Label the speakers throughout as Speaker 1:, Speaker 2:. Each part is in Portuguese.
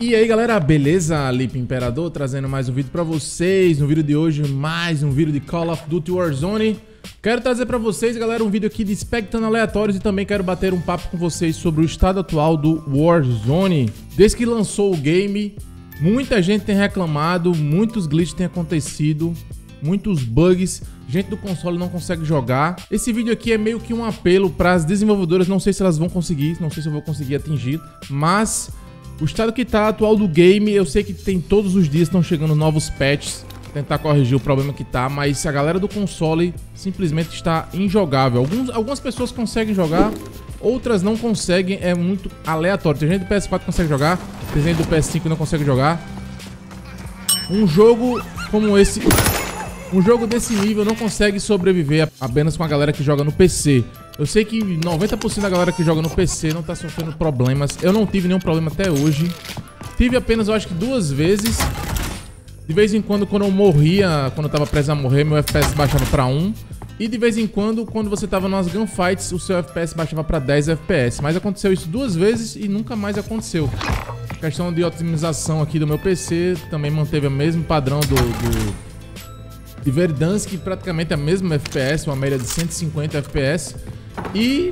Speaker 1: E aí galera, beleza? Lipe Imperador trazendo mais um vídeo pra vocês. No vídeo de hoje, mais um vídeo de Call of Duty Warzone. Quero trazer pra vocês, galera, um vídeo aqui de Spectando Aleatórios e também quero bater um papo com vocês sobre o estado atual do Warzone. Desde que lançou o game, muita gente tem reclamado, muitos glitches têm acontecido, muitos bugs, gente do console não consegue jogar. Esse vídeo aqui é meio que um apelo para as desenvolvedoras, não sei se elas vão conseguir, não sei se eu vou conseguir atingir, mas o estado que tá atual do game, eu sei que tem todos os dias estão chegando novos patches, tentar corrigir o problema que tá, mas a galera do console simplesmente está injogável. Algumas pessoas conseguem jogar, outras não conseguem, é muito aleatório. Tem gente do PS4 que consegue jogar, tem gente do PS5 que não consegue jogar. Um jogo como esse, um jogo desse nível não consegue sobreviver apenas com a galera que joga no PC. Eu sei que 90% da galera que joga no PC não tá sofrendo problemas. Eu não tive nenhum problema até hoje. Tive apenas, eu acho que 2 vezes. De vez em quando eu morria, quando eu tava preso a morrer, meu FPS baixava pra 1. E de vez em quando você tava nas gunfights, o seu FPS baixava pra 10 FPS. Mas aconteceu isso 2 vezes e nunca mais aconteceu. A questão de otimização aqui do meu PC também manteve o mesmo padrão de Verdansk, praticamente a mesma FPS, uma média de 150 FPS. E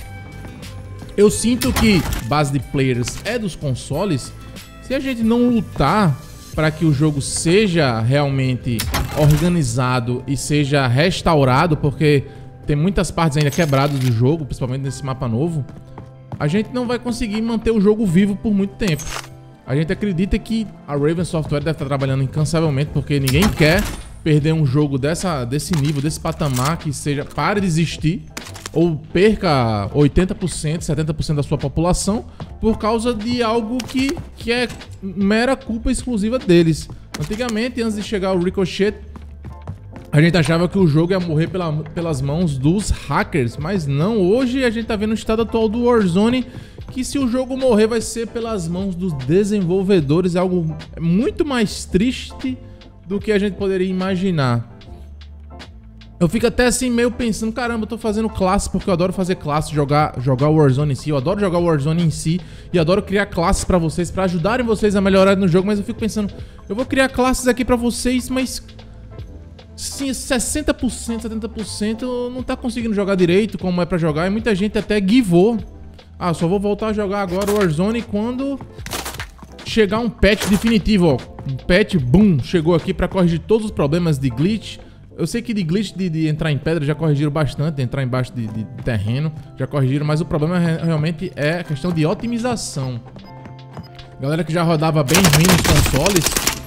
Speaker 1: eu sinto que base de players é dos consoles. Se a gente não lutar para que o jogo seja realmente organizado e seja restaurado, porque tem muitas partes ainda quebradas do jogo, principalmente nesse mapa novo, a gente não vai conseguir manter o jogo vivo por muito tempo. A gente acredita que a Raven Software deve estar trabalhando incansavelmente, porque ninguém quer perder um jogo desse nível, desse patamar, que seja pare de existir ou perca 80%, 70% da sua população por causa de algo que é mera culpa exclusiva deles. Antigamente, antes de chegar o Ricochet, a gente achava que o jogo ia morrer pelas mãos dos hackers, mas não. Hoje a gente tá vendo o estado atual do Warzone, que se o jogo morrer vai ser pelas mãos dos desenvolvedores, é algo muito mais triste do que a gente poderia imaginar. Eu fico até assim meio pensando, caramba, eu tô fazendo classe porque eu adoro fazer classe, jogar o Warzone em si, eu adoro jogar o Warzone em si e adoro criar classes pra vocês, pra ajudarem vocês a melhorar no jogo, mas eu fico pensando, eu vou criar classes aqui pra vocês, mas sim, 60%, 70% não tá conseguindo jogar direito como é pra jogar, e muita gente até givou. Ah, só vou voltar a jogar agora o Warzone quando chegar um patch definitivo, ó. Um patch, boom, chegou aqui pra corrigir todos os problemas de glitch. Eu sei que de glitch de entrar em pedra já corrigiram bastante, de entrar embaixo de terreno, já corrigiram, mas o problema realmente é a questão de otimização. Galera que já rodava bem ruim nos consoles,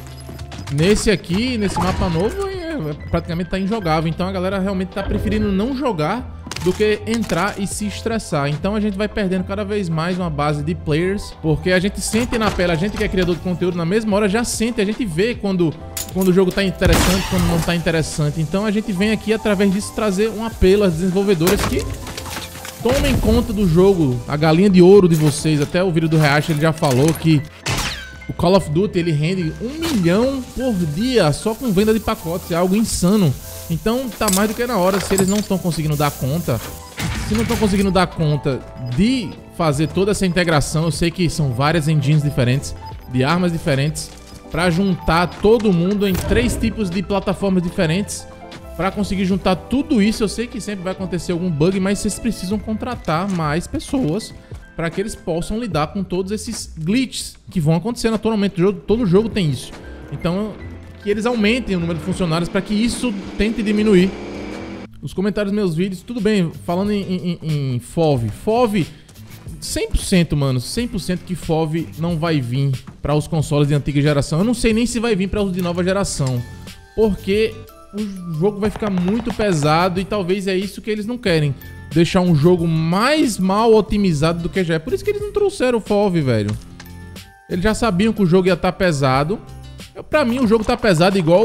Speaker 1: nesse mapa novo, praticamente tá injogável. Então a galera realmente tá preferindo não jogar do que entrar e se estressar. Então a gente vai perdendo cada vez mais uma base de players, porque a gente sente na pele, a gente que é criador de conteúdo, na mesma hora já sente, a gente vê quando o jogo tá interessante, quando não tá interessante. Então a gente vem aqui através disso trazer um apelo às desenvolvedoras que tomem conta do jogo, a galinha de ouro de vocês. Até o vídeo do React ele já falou que o Call of Duty ele rende 1 milhão por dia só com venda de pacotes, é algo insano. Então tá mais do que na hora, se eles não estão conseguindo dar conta, se não estão conseguindo dar conta de fazer toda essa integração, eu sei que são várias engines diferentes, de armas diferentes, para juntar todo mundo em 3 tipos de plataformas diferentes, para conseguir juntar tudo isso. Eu sei que sempre vai acontecer algum bug, mas vocês precisam contratar mais pessoas para que eles possam lidar com todos esses glitches que vão acontecer naturalmente. Todo jogo tem isso. Então que eles aumentem o número de funcionários para que isso tente diminuir. Os comentários dos meus vídeos, tudo bem, falando em FOV. FOV, 100%, mano, 100% que FOV não vai vir para os consoles de antiga geração. Eu não sei nem se vai vir para os de nova geração, porque o jogo vai ficar muito pesado e talvez é isso que eles não querem. Deixar um jogo mais mal otimizado do que já é. Por isso que eles não trouxeram o FOV, velho. Eles já sabiam que o jogo ia estar pesado. Pra mim o jogo tá pesado igual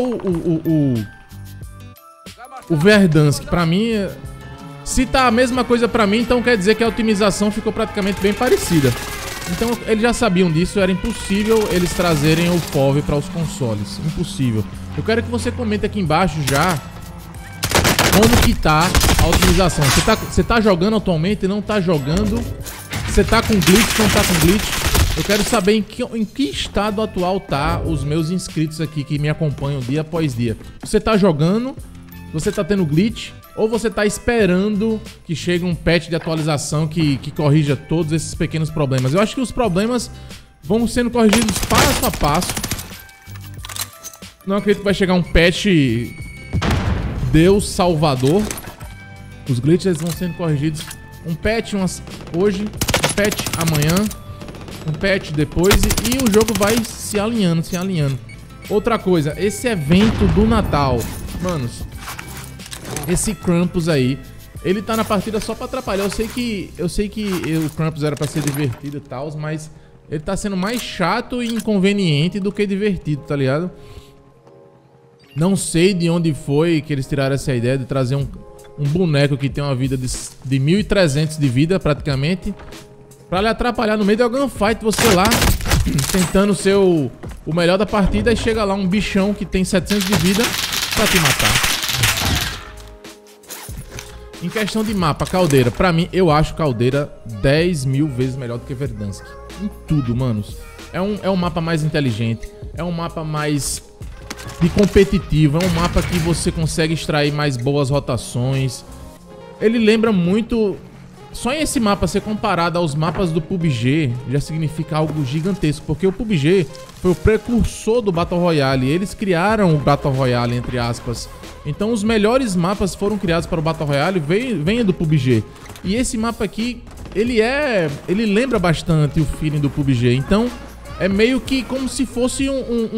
Speaker 1: o Verdansk. Pra mim, se tá a mesma coisa pra mim, então quer dizer que a otimização ficou praticamente bem parecida. Então eles já sabiam disso, era impossível eles trazerem o FOV para os consoles. Impossível. Eu quero que você comente aqui embaixo já como que tá a otimização. Você tá jogando atualmente, não tá jogando? Você tá com glitch, não tá com glitch? Eu quero saber em que estado atual tá os meus inscritos aqui que me acompanham dia após dia. Você tá jogando? Você tá tendo glitch? Ou você tá esperando que chegue um patch de atualização que corrija todos esses pequenos problemas? Eu acho que os problemas vão sendo corrigidos passo a passo. Não acredito que vai chegar um patch Deus Salvador. Os glitches vão sendo corrigidos. Um patch hoje, um patch amanhã, um patch depois e o jogo vai se alinhando, Outra coisa, esse evento do Natal, manos, esse Krampus aí, ele tá na partida só pra atrapalhar. Eu sei que o Krampus era pra ser divertido e tal, mas ele tá sendo mais chato e inconveniente do que divertido, tá ligado? Não sei de onde foi que eles tiraram essa ideia de trazer um boneco que tem uma vida de 1.300 de vida, praticamente, pra lhe atrapalhar no meio da gunfight, você lá, tentando ser o melhor da partida, e chega lá um bichão que tem 700 de vida pra te matar. Em questão de mapa, Caldeira, pra mim, eu acho Caldeira 10.000 vezes melhor do que Verdansk. Em tudo, manos. É um mapa mais inteligente, é um mapa mais de competitivo, é um mapa que você consegue extrair mais boas rotações. Ele lembra muito... Só em esse mapa ser comparado aos mapas do PUBG já significa algo gigantesco, porque o PUBG foi o precursor do Battle Royale. Eles criaram o Battle Royale, entre aspas. Então os melhores mapas foram criados para o Battle Royale, vem do PUBG. E esse mapa aqui, ele lembra bastante o feeling do PUBG. Então é meio que como se fosse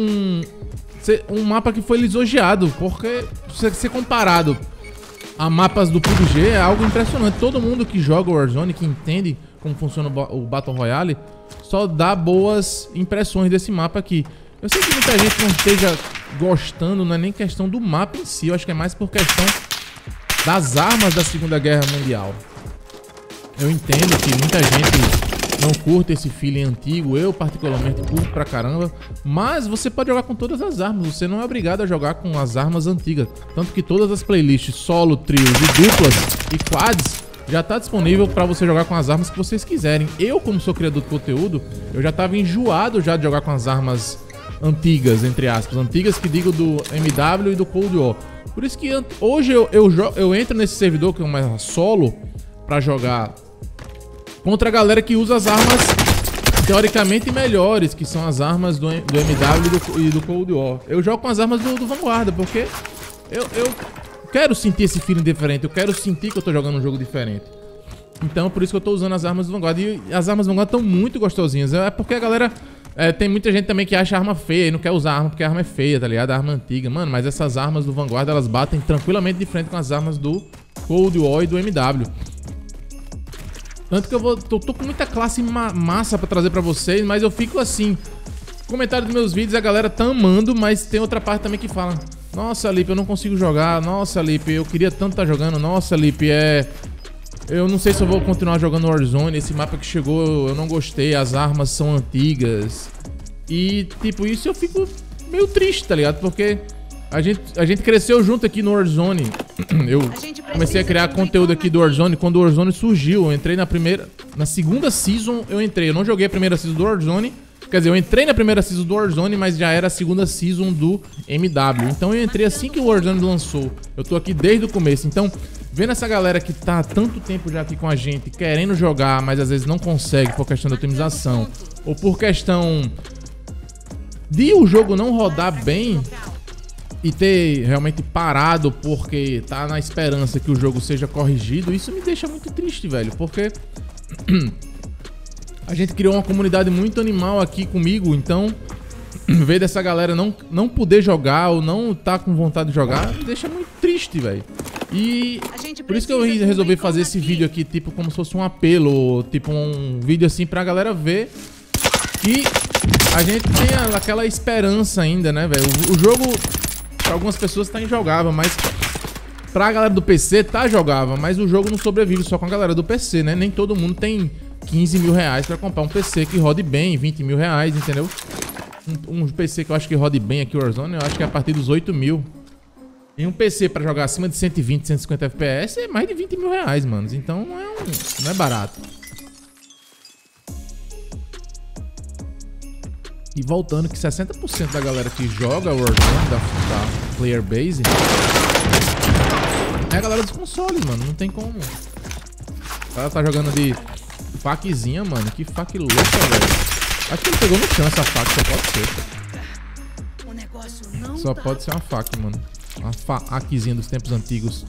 Speaker 1: um mapa que foi lisonjeado, porque se ser comparado a mapas do PUBG é algo impressionante. Todo mundo que joga o Warzone, que entende como funciona o Battle Royale, só dá boas impressões desse mapa aqui. Eu sei que muita gente não esteja gostando, não é nem questão do mapa em si, eu acho que é mais por questão das armas da Segunda Guerra Mundial. Eu entendo que muita gente não curte esse feeling antigo, eu particularmente curto pra caramba, mas você pode jogar com todas as armas, você não é obrigado a jogar com as armas antigas. Tanto que todas as playlists solo, trios e duplas e quads já tá disponível pra você jogar com as armas que vocês quiserem. Eu, como sou criador de conteúdo, eu já tava enjoado já de jogar com as armas antigas, entre aspas, antigas que digo do MW e do Cold War. Por isso que hoje eu entro nesse servidor que é uma solo pra jogar contra a galera que usa as armas teoricamente melhores, que são as armas do MW e do Cold War. Eu jogo com as armas do Vanguarda, porque eu quero sentir esse feeling diferente, eu quero sentir que eu tô jogando um jogo diferente. Então, por isso que eu tô usando as armas do Vanguarda. E as armas do Vanguarda estão muito gostosinhas. É porque a galera... tem muita gente também que acha a arma feia e não quer usar a arma porque a arma é feia, tá ligado? A arma antiga. Mano, mas essas armas do Vanguarda, elas batem tranquilamente de frente com as armas do Cold War e do MW. Tanto que tô com muita classe massa pra trazer pra vocês, mas eu fico assim... Comentário dos meus vídeos, a galera tá amando, mas tem outra parte também que fala: nossa, Lipe, eu não consigo jogar. Nossa, Lipe, eu queria tanto estar jogando. Nossa, Lipe, eu não sei se eu vou continuar jogando Warzone. Esse mapa que chegou, eu não gostei. As armas são antigas. E, tipo, isso eu fico meio triste, tá ligado? Porque a gente cresceu junto aqui no Warzone. Eu comecei a criar conteúdo aqui do Warzone quando o Warzone surgiu. Eu entrei na segunda season, eu não joguei a primeira season do Warzone. Quer dizer, eu entrei na primeira season do Warzone, mas já era a segunda season do MW. Então eu entrei assim que o Warzone lançou. Eu tô aqui desde o começo. Então, vendo essa galera que tá há tanto tempo já aqui com a gente, querendo jogar, mas às vezes não consegue por questão de otimização, ou por questão de o jogo não rodar bem e ter realmente parado porque tá na esperança que o jogo seja corrigido, isso me deixa muito triste, velho. Porque... a gente criou uma comunidade muito animal aqui comigo, então ver dessa galera não poder jogar ou não tá com vontade de jogar, me deixa muito triste, velho. E por isso que eu resolvi fazer esse vídeo aqui, tipo, como se fosse um apelo, tipo um vídeo assim pra galera ver que a gente tem aquela esperança ainda, né, velho. O jogo, pra algumas pessoas, tá injogável, mas pra galera do PC tá jogável, mas o jogo não sobrevive só com a galera do PC, né? Nem todo mundo tem 15 mil reais pra comprar um PC que rode bem, 20 mil reais, entendeu? Um PC que eu acho que rode bem aqui o Warzone, eu acho que é a partir dos 8 mil. E um PC pra jogar acima de 120, 150 FPS é mais de 20 mil reais, manos. Então não é barato. E voltando que 60% da galera que joga Warzone, da player base, é a galera dos consoles, mano. Não tem como. O cara tá jogando de faquezinha, mano. Que faca louca, velho. Acho que ele pegou no chão essa faca, só pode ser. O negócio não só pode ser uma faca, mano. Uma faquezinha dos tempos antigos.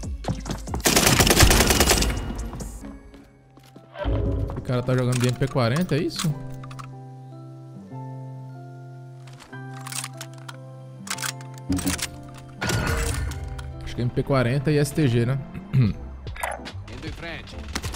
Speaker 1: O cara tá jogando de MP40, é isso? Acho que é MP40 e STG, né? Indo em frente.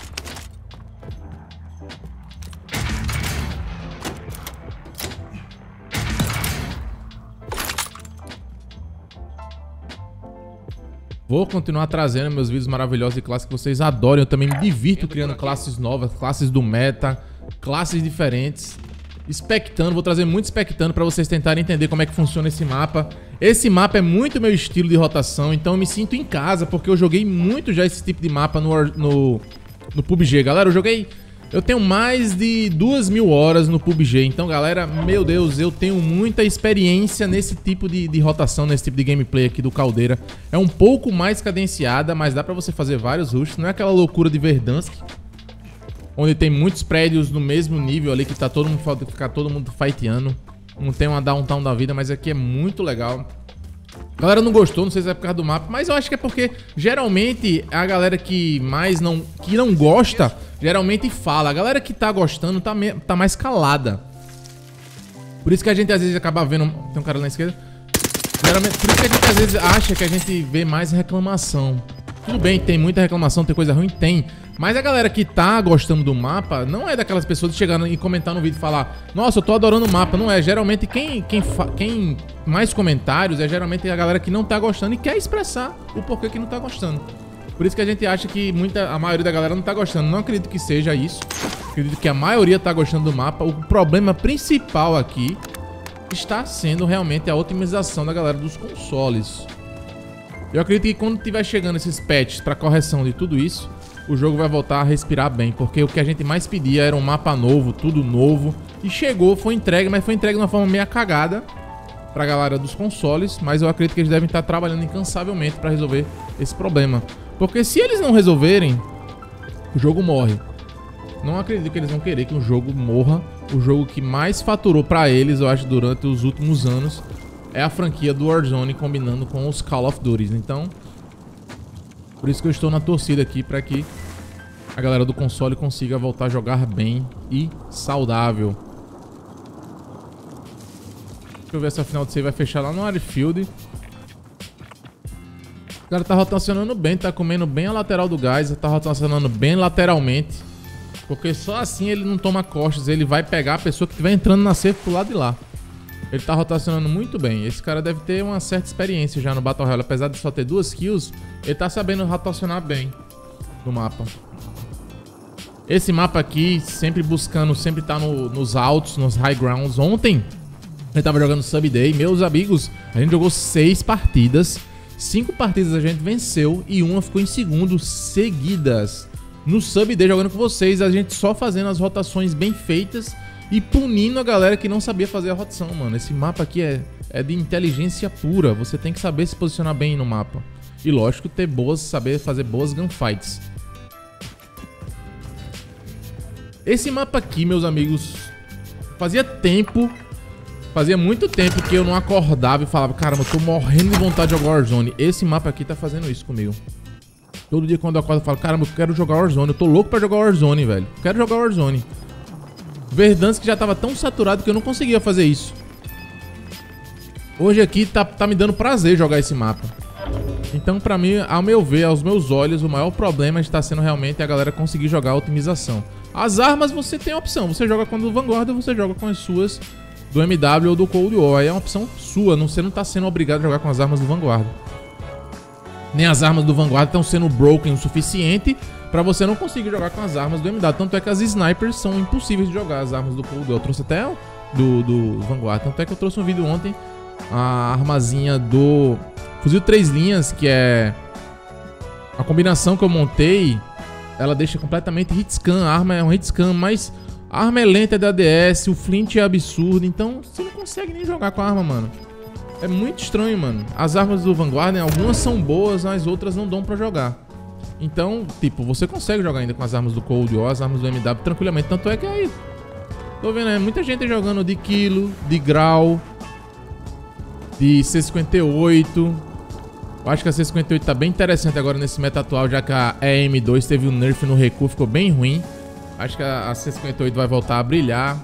Speaker 1: Vou continuar trazendo meus vídeos maravilhosos de classes que vocês adoram. Eu também me divirto criando classes novas, classes do meta, classes diferentes. Spectando, vou trazer muito Spectando pra vocês tentarem entender como é que funciona esse mapa. Esse mapa é muito meu estilo de rotação, então eu me sinto em casa, porque eu joguei muito já esse tipo de mapa no PUBG. Galera, eu tenho mais de 2.000 horas no PUBG, então galera, meu Deus, eu tenho muita experiência nesse tipo de rotação, nesse tipo de gameplay aqui do Caldeira. É um pouco mais cadenciada, mas dá pra você fazer vários rushes, não é aquela loucura de Verdansk, onde tem muitos prédios no mesmo nível ali que tá todo mundo fighteando. Não tem uma downtown da vida, mas aqui é muito legal. A galera não gostou, não sei se é por causa do mapa, mas eu acho que é porque geralmente a galera que não gosta, geralmente fala. A galera que tá gostando tá mais calada. Por isso que a gente às vezes acaba vendo... Tem um cara lá na esquerda. Geralmente, por isso que a gente às vezes acha que a gente vê mais reclamação. Tudo bem, tem muita reclamação, tem coisa ruim? Tem. Mas a galera que tá gostando do mapa não é daquelas pessoas de chegar e comentar no vídeo e falar: nossa, eu tô adorando o mapa. Não é. Geralmente quem mais comentários é geralmente a galera que não tá gostando e quer expressar o porquê que não tá gostando. Por isso que a gente acha que a maioria da galera não tá gostando. Não acredito que seja isso. Acredito que a maioria tá gostando do mapa. O problema principal aqui está sendo realmente a otimização da galera dos consoles. Eu acredito que quando tiver chegando esses patches para correção de tudo isso, o jogo vai voltar a respirar bem, porque o que a gente mais pedia era um mapa novo, tudo novo, e chegou, foi entregue, mas foi entregue de uma forma meio cagada pra galera dos consoles, mas eu acredito que eles devem estar trabalhando incansavelmente para resolver esse problema, porque se eles não resolverem, o jogo morre. Não acredito que eles vão querer que o jogo morra. O jogo que mais faturou pra eles, eu acho, durante os últimos anos é a franquia do Warzone combinando com os Call of Duty. Então, por isso que eu estou na torcida aqui para que a galera do console consiga voltar a jogar bem e saudável. Deixa eu ver se a final de save vai fechar lá no Airfield. O cara tá rotacionando bem, tá comendo bem a lateral do gás, tá rotacionando bem lateralmente. Porque só assim ele não toma costas, ele vai pegar a pessoa que estiver entrando na safe pro lado de lá. Ele tá rotacionando muito bem. Esse cara deve ter uma certa experiência já no Battle Royale. Apesar de só ter 2 kills, ele tá sabendo rotacionar bem no mapa. Esse mapa aqui, sempre buscando, sempre tá nos altos, nos high grounds. Ontem, ele tava jogando Sub Day. Meus amigos, a gente jogou 6 partidas. 5 partidas a gente venceu e uma ficou em segundo seguidas. No Sub Day, jogando com vocês, a gente só fazendo as rotações bem feitas e punindo a galera que não sabia fazer a rotação, mano. Esse mapa aqui é de inteligência pura. Você tem que saber se posicionar bem no mapa. E lógico, saber fazer boas gunfights. Esse mapa aqui, meus amigos, fazia muito tempo que eu não acordava e falava: caramba, eu tô morrendo de vontade de jogar Warzone. Esse mapa aqui tá fazendo isso comigo. Todo dia quando eu acordo eu falo: caramba, eu quero jogar Warzone. Eu tô louco pra jogar Warzone, velho. Eu quero jogar Warzone. Verdansk já tava tão saturado que eu não conseguia fazer isso. Hoje aqui tá me dando prazer jogar esse mapa. Então, pra mim, ao meu ver, aos meus olhos, o maior problema está sendo realmente a galera conseguir jogar a otimização. As armas você tem a opção. Você joga com a do Vanguard ou você joga com as suas do MW ou do Cold War. Aí é uma opção sua. Você não tá sendo obrigado a jogar com as armas do Vanguard. Nem as armas do Vanguard estão sendo broken o suficiente pra você não conseguir jogar com as armas do MW. Tanto é que as snipers são impossíveis de jogar, as armas do Cold War. Eu trouxe até do Vanguard. Tanto é que eu trouxe um vídeo ontem, a armazinha do fuzil 3 linhas, que é a combinação que eu montei. Ela deixa completamente hitscan. A arma é um hitscan, mas A arma é lenta, é da ADS, o flint é absurdo, então você não consegue nem jogar com a arma, mano. É muito estranho, mano. As armas do Vanguard, algumas são boas, mas outras não dão pra jogar. Então, tipo, você consegue jogar ainda com as armas do Cold ou as armas do MW tranquilamente. Tanto é que aí, tô vendo, muita gente jogando de Kilo, de Grau, de C58. Eu acho que a C58 tá bem interessante agora nesse meta atual, já que a EM2 teve um nerf no recuo, ficou bem ruim. Acho que a C58 vai voltar a brilhar.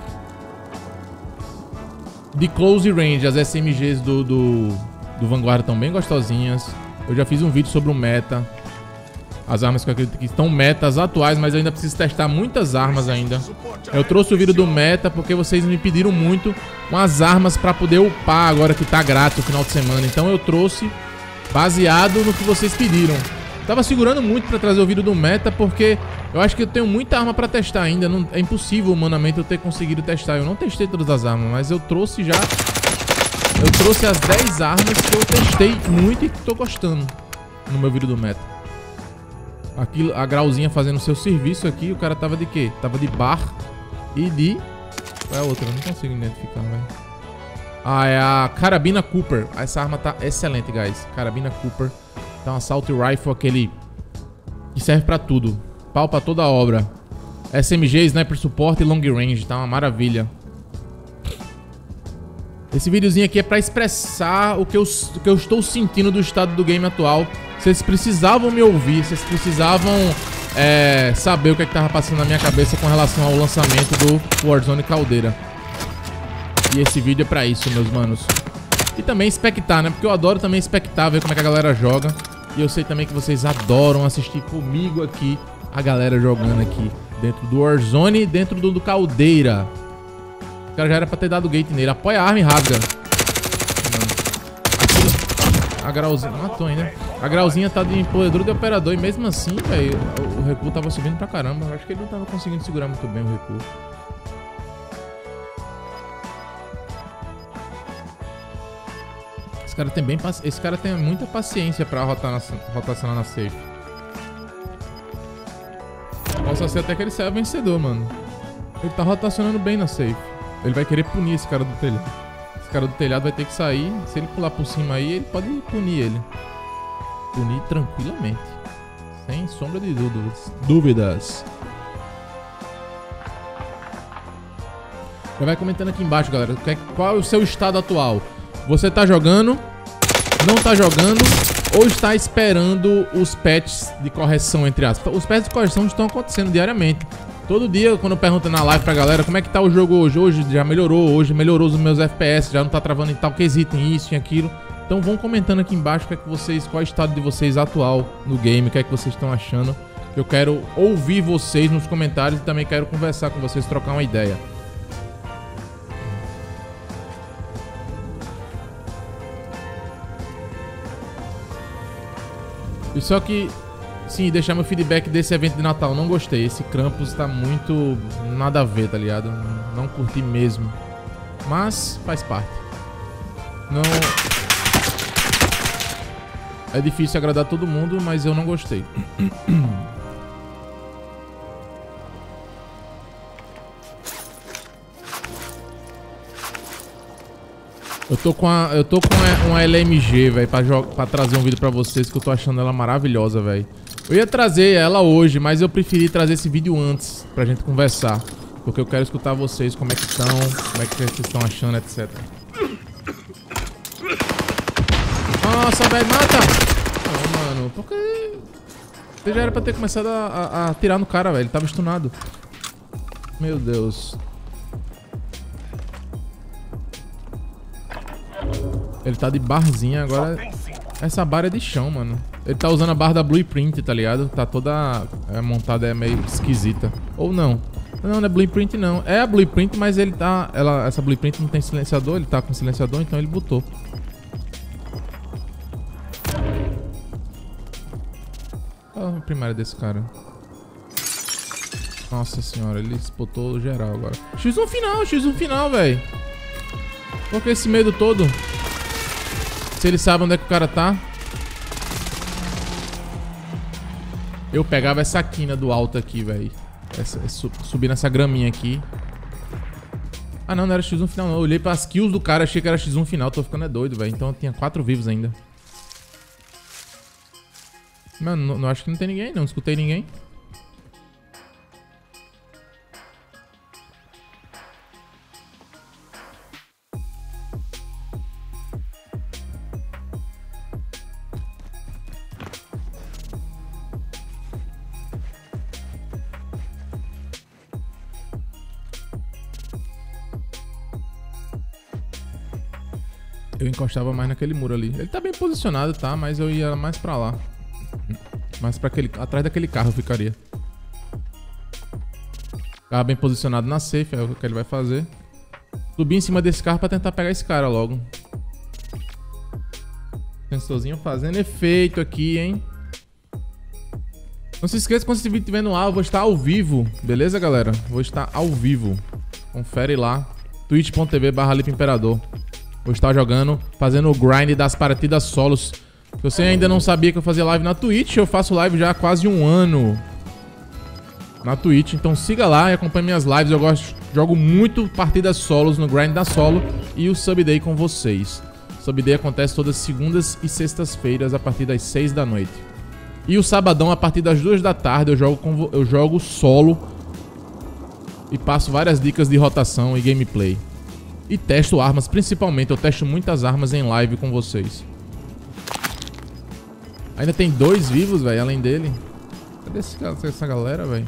Speaker 1: De close range, as SMGs do Vanguard estão bem gostosinhas. Eu já fiz um vídeo sobre o meta. As armas que eu acredito que estão metas atuais, mas eu ainda preciso testar muitas armas ainda. Eu trouxe o vídeo do meta porque vocês me pediram muito umas armas pra poder upar agora que tá grátis no final de semana. Então eu trouxe baseado no que vocês pediram. Tava segurando muito pra trazer o vídeo do meta porque eu acho que eu tenho muita arma pra testar ainda. Não, é impossível humanamente eu ter conseguido testar. Eu não testei todas as armas, mas eu trouxe já... Eu trouxe as 10 armas que eu testei muito e que tô gostando no meu vídeo do meta. Aqui, a Grauzinha fazendo seu serviço aqui. O cara tava de quê? Tava de bar e de... Qual é a outra? Eu não consigo identificar, velho. Ah, é a Carabina Cooper. Essa arma tá excelente, guys. Carabina Cooper. Tá um Assault Rifle, aquele que serve pra tudo. Pau pra toda a obra. SMG, Sniper Support e Long Range. Tá uma maravilha. Esse videozinho aqui é pra expressar o que eu estou sentindo do estado do game atual. Vocês precisavam me ouvir. Vocês precisavam saber o que tava passando na minha cabeça com relação ao lançamento do Warzone Caldeira. E esse vídeo é pra isso, meus manos. E também expectar, né? Porque eu adoro também expectar, ver como é que a galera joga. E eu sei também que vocês adoram assistir comigo aqui a galera jogando aqui dentro do Warzone e dentro do Caldeira. O cara já era pra ter dado gate nele. Apoia a arma e rasga. Aqui, a Grauzinha... Matou ainda. A Grauzinha tá de empoderador de operador. E mesmo assim, velho, o recuo tava subindo pra caramba. Eu acho que ele não tava conseguindo segurar muito bem o recuo. Esse cara tem muita paciência pra rotacionar na safe. Possa ser até que ele saia vencedor, mano. Ele tá rotacionando bem na safe. Ele vai querer punir esse cara do telhado. Esse cara do telhado vai ter que sair. Se ele pular por cima aí, ele pode punir ele. Punir tranquilamente. Sem sombra de dúvidas. Já vai comentando aqui embaixo, galera. Qual é o seu estado atual? Você tá jogando, não tá jogando ou está esperando os patches de correção, entre aspas? Os patches de correção estão acontecendo diariamente. Todo dia, quando eu pergunto na live pra galera como é que tá o jogo hoje. Hoje já melhorou, hoje melhorou os meus FPS, já não tá travando em tal quesito, em isso, em aquilo. Então vão comentando aqui embaixo qual é o estado de vocês atual no game, o que é que vocês estão achando. Eu quero ouvir vocês nos comentários e também quero conversar com vocês, trocar uma ideia. E só que, sim, deixar meu feedback desse evento de Natal. Não gostei. Esse Krampus tá muito nada a ver, tá ligado? Não curti mesmo. Mas faz parte. Não... É difícil agradar todo mundo, mas eu não gostei. Eu tô com uma LMG, velho, pra trazer um vídeo pra vocês, que eu tô achando ela maravilhosa, velho. Eu ia trazer ela hoje, mas eu preferi trazer esse vídeo antes, pra gente conversar. Porque eu quero escutar vocês, como é que estão, como é que vocês estão achando, etc. Nossa, velho, mata! Não, mano, porque... Você já era pra ter começado a atirar no cara, velho, ele tava stunado. Meu Deus. Ele tá de barzinha agora. Essa barra é de chão, mano. Ele tá usando a barra da Blueprint, tá ligado? Tá toda montada, é meio esquisita. Ou não. Não é Blueprint não. É a Blueprint, mas ele tá... essa Blueprint não tem silenciador. Ele tá com silenciador, então ele botou. Olha a primária desse cara. Nossa senhora, ele spotou geral agora. X1 final, velho. Por que esse medo todo? Se ele sabe onde é que o cara tá. Eu pegava essa quina do alto aqui, velho. Subir nessa graminha aqui. Ah, não era X1 final, não. Eu olhei pras kills do cara, achei que era X1 final. Tô ficando doido, velho. Então tinha 4 vivos ainda. Mano, não acho que não tem ninguém, não escutei ninguém. Eu encostava mais naquele muro ali. Ele tá bem posicionado, tá? Mas eu ia mais pra lá. Mais pra aquele... Atrás daquele carro eu ficaria. Ficava bem posicionado na safe, é o que ele vai fazer. Subir em cima desse carro pra tentar pegar esse cara logo. Sensorzinho fazendo efeito aqui, hein? Não se esqueça, quando esse vídeo estiver no ar, eu vou estar ao vivo. Beleza, galera? Vou estar ao vivo. Confere lá. twitch.tv/LipeImperador. Vou estar jogando, fazendo o grind das partidas solos. Se você ainda não sabia que eu fazia live na Twitch, eu faço live já há quase um ano na Twitch. Então siga lá e acompanhe minhas lives. Eu jogo muito partidas solos no grind da solo e o Sub Day com vocês. O Sub Day acontece todas segundas e sextas-feiras a partir das 6 da noite. E o sabadão a partir das 2 da tarde eu jogo solo e passo várias dicas de rotação e gameplay. E testo armas, principalmente. Eu testo muitas armas em live com vocês. Ainda tem 2 vivos, velho, além dele. Cadê essa galera, velho?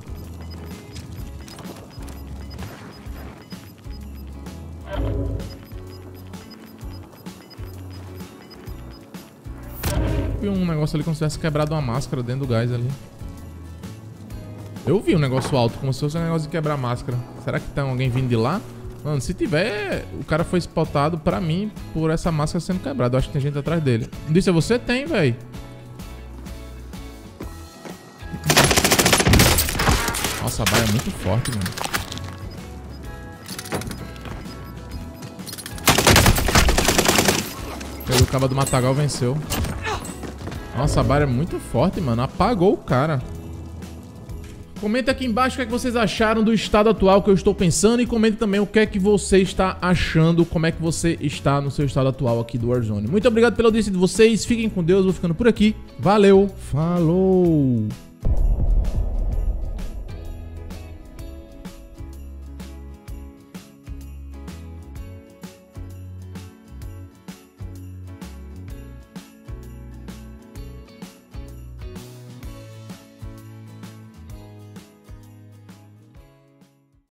Speaker 1: Vi um negócio ali como se tivesse quebrado uma máscara dentro do gás ali. Eu vi um negócio alto, como se fosse um negócio de quebrar máscara. Será que tem alguém vindo de lá? Mano, se tiver, o cara foi spotado pra mim por essa máscara sendo quebrada. Eu acho que tem gente atrás dele. Não disse a você? Tem, velho. Nossa, a baia é muito forte, mano. O cabo do Matagal venceu. Nossa, a baia é muito forte, mano. Apagou o cara. Comenta aqui embaixo o que é que vocês acharam do estado atual que eu estou pensando e comente também o que é que você está achando, como é que você está no seu estado atual aqui do Warzone. Muito obrigado pela audiência de vocês, fiquem com Deus, vou ficando por aqui. Valeu, falou!